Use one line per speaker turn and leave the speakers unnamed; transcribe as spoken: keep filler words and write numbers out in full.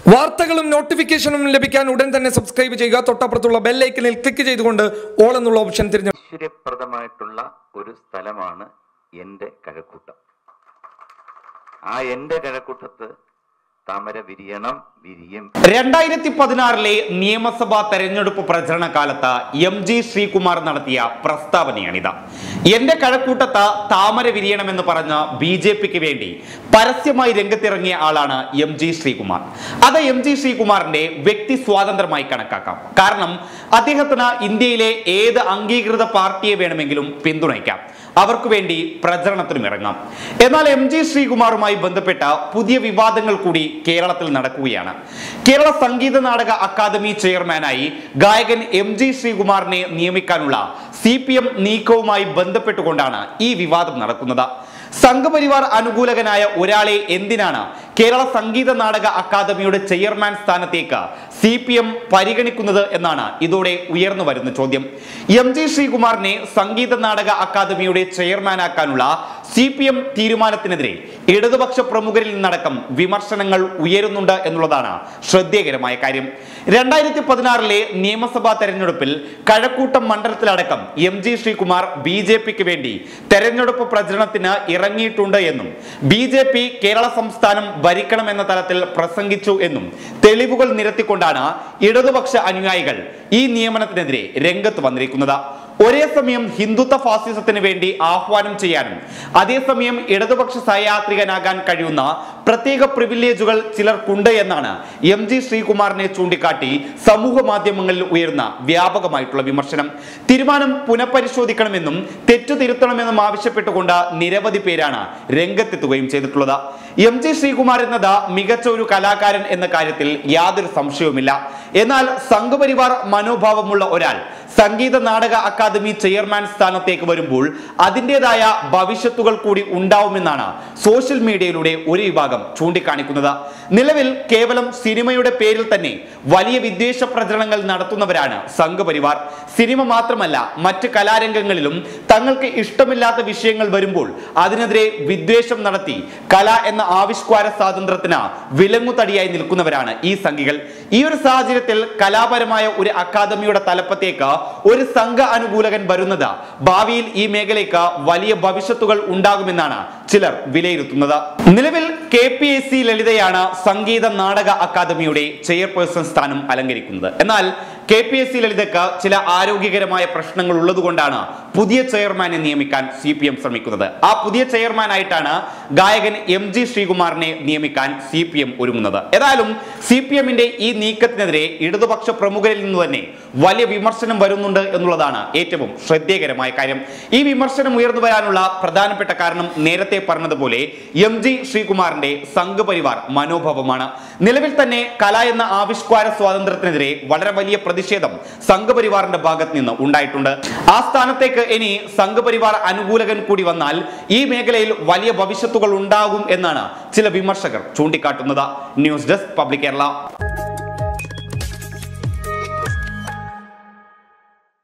വാർത്തകളും നോട്ടിഫിക്കേഷനും ലഭിക്കാൻ ഉടൻ തന്നെ സബ്സ്ക്രൈബ് ചെയ്യുക. തൊട്ടപ്പുറത്തുള്ള ബെൽ ഐക്കണിൽ ക്ലിക്ക് ചെയ്തുകൊണ്ട് ഓൾ എന്നുള്ള ഓപ്ഷൻ തിരഞ്ഞെടുക്കുക.
ഐശ്വര്യപ്രദമായിട്ടുള്ള ഒരു സ്ഥലമാണ് എൻ്റെ കഴക്കൂട്ടം. ആ എൻ്റെ കഴക്കൂട്ടത്ത് താമര വിരിയണം, വിരിയും.
രണ്ടായിരത്തി പതിനാറിലെ നിയമസഭാ തെരഞ്ഞെടുപ്പ് പ്രചരണ കാലത്ത് എം ജി ശ്രീകുമാർ നടത്തിയ പ്രസ്താവനയാണിത്. എന്റെ കഴക്കൂട്ടത്ത് താമര വിരിയണമെന്ന് പറഞ്ഞ ബി ജെ പിക്ക് വേണ്ടി പരസ്യമായി രംഗത്തിറങ്ങിയ ആളാണ് എം ജി ശ്രീകുമാർ. അത് എം ജി ശ്രീകുമാറിന്റെ വ്യക്തി സ്വാതന്ത്ര്യമായി കണക്കാക്കാം. കാരണം അദ്ദേഹത്തിന് ഇന്ത്യയിലെ ഏത് അംഗീകൃത പാർട്ടിയെ വേണമെങ്കിലും പിന്തുണയ്ക്കാം, അവർക്ക് വേണ്ടി പ്രചരണത്തിനും ഇറങ്ങാം. എന്നാൽ എം ജി ശ്രീകുമാറുമായി ബന്ധപ്പെട്ട പുതിയ വിവാദങ്ങൾ കൂടി കേരളത്തിൽ നടക്കുകയാണ്. കേരള സംഗീത നാടക അക്കാദമി ചെയർമാനായി ഗായകൻ എം ജി ശ്രീകുമാറിനെ നിയമിക്കാനുള്ള സി പി എം നീക്കവുമായി ബന്ധപ്പെട്ടുകൊണ്ടാണ് ഈ വിവാദം നടക്കുന്നത്. സംഘപരിവാർ അനുകൂലകനായ ഒരാളെ എന്തിനാണ് കേരള സംഗീത നാടക അക്കാദമിയുടെ ചെയർമാൻ സ്ഥാനത്തേക്ക് സി പി എം പരിഗണിക്കുന്നത് എന്നാണ് ഇതോടെ ഉയർന്നു വരുന്ന ചോദ്യം. എം ജി ശ്രീകുമാറിനെ സംഗീത നാടക അക്കാദമിയുടെ ചെയർമാനാക്കാനുള്ള സി പി എം തീരുമാനത്തിനെതിരെ ഇടതുപക്ഷ പ്രമുഖരിൽ നിന്നടക്കം വിമർശനങ്ങൾ ഉയരുന്നുണ്ട് എന്നുള്ളതാണ് ശ്രദ്ധേയകരമായ കാര്യം. രണ്ടായിരത്തി പതിനാറിലെ നിയമസഭാ തെരഞ്ഞെടുപ്പിൽ കഴക്കൂട്ടം മണ്ഡലത്തിലടക്കം M G Sreekumar B J പിക്ക് വേണ്ടി തെരഞ്ഞെടുപ്പ് പ്രചരണത്തിന് ഇറങ്ങിയിട്ടുണ്ട് എന്നും ബി ജെ പി കേരള സംസ്ഥാനം ഭരിക്കണമെന്ന തലത്തിൽ പ്രസംഗിച്ചു എന്നും തെളിവുകൾ നിരത്തിക്കൊണ്ടാണ് ഇടതുപക്ഷ അനുയായികൾ ഈ നിയമനത്തിനെതിരെ രംഗത്ത് വന്നിരിക്കുന്നത്. ഒരേ സമയം ഹിന്ദുത്വ ഫാസിസത്തിന് വേണ്ടി ആഹ്വാനം ചെയ്യാനും അതേസമയം ഇടതുപക്ഷ സഹയാത്രികനാകാൻ കഴിയുന്ന പ്രത്യേക പ്രിവിലേജുകൾ ചിലർക്കുണ്ട് എന്നാണ് എം ജി ശ്രീകുമാറിനെ ചൂണ്ടിക്കാട്ടി സമൂഹ മാധ്യമങ്ങളിൽ ഉയർന്ന വ്യാപകമായിട്ടുള്ള വിമർശനം. തീരുമാനം പുനഃപരിശോധിക്കണമെന്നും തെറ്റു തിരുത്തണമെന്നും ആവശ്യപ്പെട്ടുകൊണ്ട് നിരവധി പേരാണ് രംഗത്തെത്തുകയും ചെയ്തിട്ടുള്ളത്. എം ജി ശ്രീകുമാർ എന്നത് മികച്ച ഒരു കലാകാരൻ എന്ന കാര്യത്തിൽ യാതൊരു സംശയവുമില്ല. എന്നാൽ സംഘപരിവാർ മനോഭാവമുള്ള ഒരാൾ സംഗീത നാടക അക്കാദമി ചെയർമാൻ സ്ഥാനത്തേക്ക് വരുമ്പോൾ അതിൻ്റെതായ ഭവിഷ്യത്തുകൾ കൂടി ഉണ്ടാവുമെന്നാണ് സോഷ്യൽ മീഡിയയിലൂടെ ഒരു വിഭാഗം ചൂണ്ടിക്കാണിക്കുന്നത്. നിലവിൽ കേവലം സിനിമയുടെ പേരിൽ തന്നെ വലിയ വിദ്വേഷ പ്രചരണങ്ങൾ നടത്തുന്നവരാണ് സംഘപരിവാർ. സിനിമ മാത്രമല്ല, മറ്റ് കലാരംഗങ്ങളിലും തങ്ങൾക്ക് ഇഷ്ടമില്ലാത്ത വിഷയങ്ങൾ വരുമ്പോൾ അതിനെതിരെ വിദ്വേഷം നടത്തി കല എന്ന ആവിഷ്കാര സ്വാതന്ത്ര്യത്തിന് വിലങ്ങുതടിയായി നിൽക്കുന്നവരാണ് ഈ സംഘികൾ. ഈ ഒരു സാഹചര്യത്തിൽ കലാപരമായ ഒരു അക്കാദമിയുടെ തലപ്പത്തേക്ക് ഒരു സംഘ അനുകൂലകൻ വരുന്നത് ഭാവിയിൽ ഈ മേഖലയ്ക്ക് വലിയ ഭവിഷ്യത്തുകൾ ഉണ്ടാകുമെന്നാണ് ചിലർ വിലയിരുത്തുന്നത്. നിലവിൽ കെ പി എസ് സി ലളിതയാണ് സംഗീത നാടക അക്കാദമിയുടെ ചെയർപേഴ്സൺ സ്ഥാനം അലങ്കരിക്കുന്നത്. എന്നാൽ കെ പി എസ് സി ലളിതയ്ക്ക് ചില ആരോഗ്യകരമായ പ്രശ്നങ്ങൾ ഉള്ളതുകൊണ്ടാണ് പുതിയ ചെയർമാനെ നിയമിക്കാൻ സി പി എം ശ്രമിക്കുന്നത്. ആ പുതിയ ചെയർമാനായിട്ടാണ് ഗായകൻ എം ജി ശ്രീകുമാറിനെ നിയമിക്കാൻ സി പി എം ഒരുങ്ങുന്നത്. ഏതായാലും സി പി എമ്മിന്റെ ഈ നീക്കത്തിനെതിരെ ഇടതുപക്ഷ പ്രമുഖരിൽ നിന്ന് തന്നെ വലിയ വിമർശനം വരുന്നുണ്ട് എന്നുള്ളതാണ് ഏറ്റവും ശ്രദ്ധേയകരമായ കാര്യം. ഈ വിമർശനം ഉയർന്നു വരാനുള്ള പ്രധാനപ്പെട്ട കാരണം നേരത്തെ പറഞ്ഞതുപോലെ എം ജി ശ്രീകുമാറിന്റെ സംഘപരിവാർ മനോഭാവമാണ്. നിലവിൽ തന്നെ കല എന്ന ആവിഷ്കാര സ്വാതന്ത്ര്യത്തിനെതിരെ വളരെ വലിയ പ്രതിഷേധം സംഘപരിവാറിന്റെ ഭാഗത്ത് നിന്ന് ഉണ്ടായിട്ടുണ്ട്. ആ സ്ഥാനത്തേക്ക് ഇനി സംഘപരിവാർ അനുകൂലകൻ കൂടി വന്നാൽ ഈ മേഖലയിൽ വലിയ ഭവിഷ്യത്തുകൾ ഉണ്ടാകും എന്നാണ് ചില വിമർശകർ ചൂണ്ടിക്കാട്ടുന്നത്. News desk public Kerala.